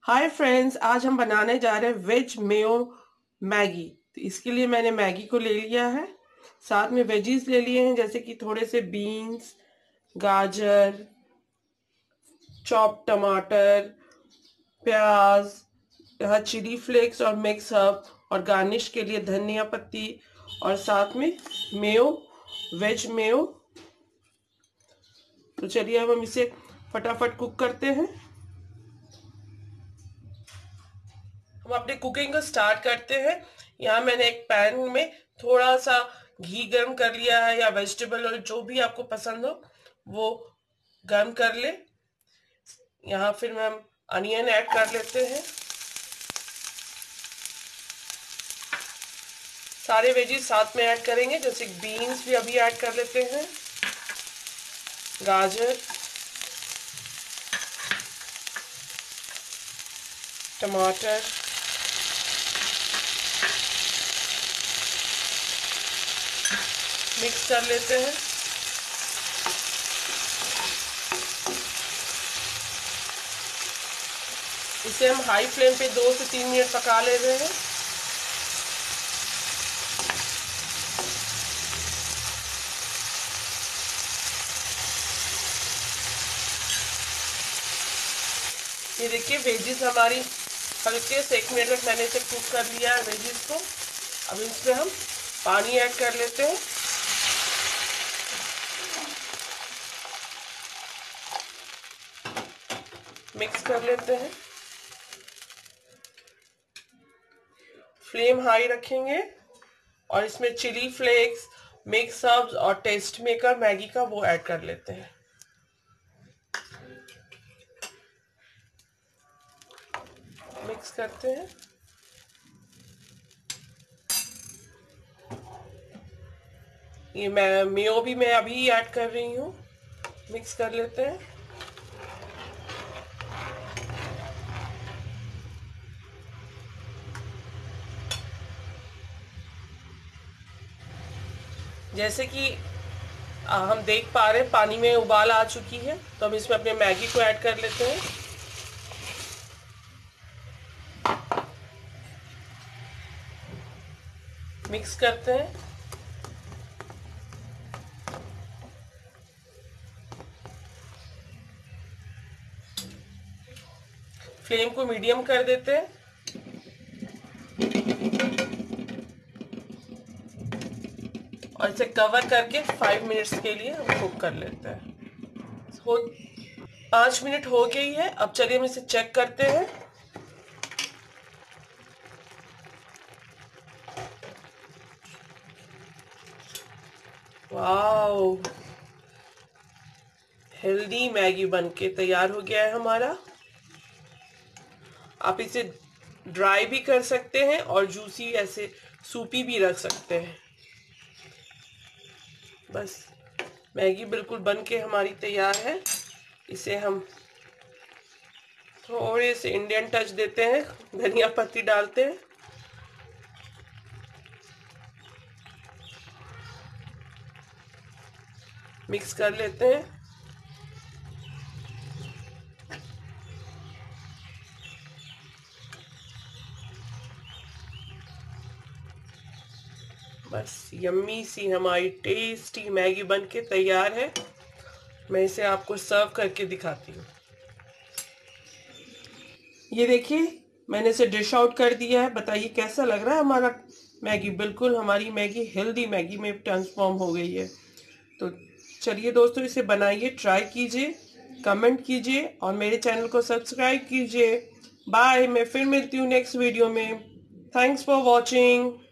Hi friends, आज हम बनाने जा रहे हैं वेज मेयो मैगी। तो इसके लिए मैंने मैगी को ले लिया है, साथ में वेजीज ले लिए हैं जैसे कि थोड़े से बीन्स, गाजर, चॉप टमाटर, प्याज, यहाँ चिली फ्लेक्स और मिक्स हर्ब और गार्निश के लिए धनिया पत्ती और साथ में मेयो, वेज मेयो। तो चलिए अब हम इसे फटाफट कुक करते हैं। हम अपने कुकिंग को स्टार्ट करते हैं। यहाँ मैंने एक पैन में थोड़ा सा घी गर्म कर लिया है, या वेजिटेबल ऑयल जो भी आपको पसंद हो वो गर्म कर ले। यहाँ फिर हम अनियन ऐड कर लेते हैं। सारे वेजीज साथ में ऐड करेंगे, जैसे बीन्स भी अभी ऐड कर लेते हैं, गाजर, टमाटर, मिक्स कर लेते हैं। इसे हम हाई फ्लेम पे 2 से 3 मिनट पका ले रहे हैं। ये देखिए वेजीज हमारी हल्के से 1 मिनट तक मैंने इसे कुक कर लिया है वेजीज को। अब इसमें हम पानी ऐड कर लेते हैं। मिक्स कर लेते हैं। फ्लेम हाई रखेंगे और इसमें चिली फ्लेक्स, मिक्स हर्ब्स और टेस्ट मेकर मैगी का वो ऐड कर लेते हैं। मिक्स करते हैं। ये मेयो भी मैं अभी ऐड कर रही हूँ। मिक्स कर लेते हैं। जैसे कि हम देख पा रहे हैं पानी में उबाल आ चुकी है, तो हम इसमें अपने मैगी को ऐड कर लेते हैं। मिक्स करते हैं। फ्लेम को मीडियम कर देते हैं और इसे कवर करके 5 मिनट्स के लिए हम कुक कर लेते हैं। 5 मिनट हो गई है। अब चलिए हम इसे चेक करते हैं। वाओ, हेल्दी मैगी बनके तैयार हो गया है हमारा। आप इसे ड्राई भी कर सकते हैं और जूसी ऐसे सूपी भी रख सकते हैं। बस मैगी बिल्कुल बनके हमारी तैयार है। इसे हम थोड़े से इंडियन टच देते हैं, धनिया पत्ती डालते हैं। मिक्स कर लेते हैं। बस यम्मी सी हमारी टेस्टी मैगी बनके तैयार है। मैं इसे आपको सर्व करके दिखाती हूँ। ये देखिए मैंने इसे डिश आउट कर दिया है। बताइए कैसा लग रहा है हमारा मैगी। बिल्कुल हमारी मैगी हेल्दी मैगी में ट्रांसफॉर्म हो गई है। तो चलिए दोस्तों, इसे बनाइए, ट्राई कीजिए, कमेंट कीजिए और मेरे चैनल को सब्सक्राइब कीजिए। बाय, मैं फिर मिलती हूँ नेक्स्ट वीडियो में। Thanks for watching.